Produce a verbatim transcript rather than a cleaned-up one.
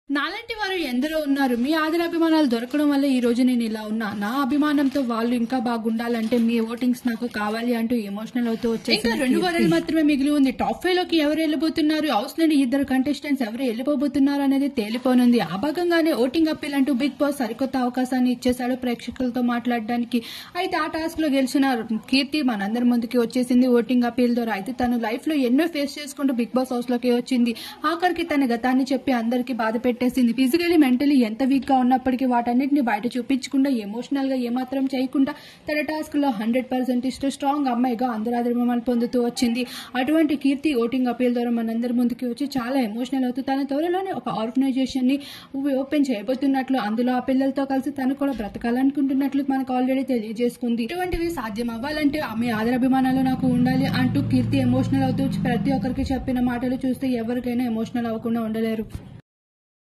నాలాంటి వారు ఎందరో ఉన్నారు. మీ ఆదరాభిమానాలు దొరకడం వల్ల ఈ రోజు నేను ఇలా ఉన్నా. నా అభిమానంతో వాళ్ళు ఇంకా బాగుండాలంటే మీ ఓటింగ్స్ నాకు కావాలి అంటూ ఎమోషనల్ అవుతూ వచ్చేసి ఇంకా రెండు వారాలు మాత్రమే మిగిలి ఉంది. టాప్ ఫైవ్ లోకి ఎవరు వెళ్ళిపోతున్నారు, హౌస్ నుండి ఇద్దరు కంటెస్టెంట్స్ ఎవరు వెళ్ళిపోబోతున్నారు అనేది తేలిపోనుంది. ఆ భాగంగానే ఓటింగ్ అప్పీల్ అంటూ బిగ్ బాస్ సరికొత్త అవకాశాన్ని ఇచ్చేశాడు ప్రేక్షకులతో మాట్లాడడానికి. అయితే ఆ టాస్క్ లో గెలిచిన కీర్తి మనందరి ముందుకి వచ్చేసింది ఓటింగ్ అప్పీల్ ద్వారా. అయితే తను లైఫ్ లో ఎన్నో ఫేస్ చేసుకుంటూ బిగ్ బాస్ హౌస్ లోకి వచ్చింది. ఆఖరికి తన గతాన్ని చెప్పి అందరికి బాధ పెట్టేసింది. ఫిజికలీ మెంటలీ ఎంత వీక్ గా ఉన్నప్పటికీ వాటన్నిటిని బయట చూపించకుండా ఎమోషనల్ గా ఏమాత్రం చేయకుండా తన టాస్క్ లో హండ్రెడ్ పర్సెంట్ ఇస్తూ స్ట్రాంగ్ అమ్మాయిగా అందరి ఆదరణ పొందుతూ వచ్చింది. అటువంటి కీర్తి ఓటింగ్ అప్పీల్ ద్వారా మనందరి ముందుకి వచ్చి చాలా ఎమోషనల్ అవుతూ తన త్వరలోనే ఒక ఆర్గనైజేషన్ ని ఓపెన్ చేయబోతున్నట్లు, అందులో ఆ పిల్లలతో కలిసి తను కూడా బ్రతకాలనుకుంటున్నట్లు మనకు ఆల్రెడీ తెలియజేసుకుంది. ఇటువంటివి సాధ్యం అవ్వాలంటే ఆమె ఆదరాభిమానాలు నాకు ఉండాలి అంటూ కీర్తి ఎమోషనల్ అవుతూ ప్రతి ఒక్కరికి చెప్పిన మాటలు చూస్తే ఎవరికైనా ఎమోషనల్ అవ్వకుండా ఉండలేరు.